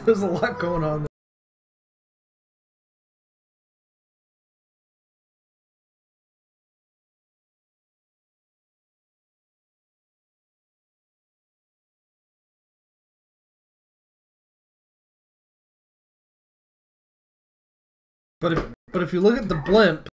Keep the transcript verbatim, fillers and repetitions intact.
There's a lot going on there. But if but if you look at the blimp,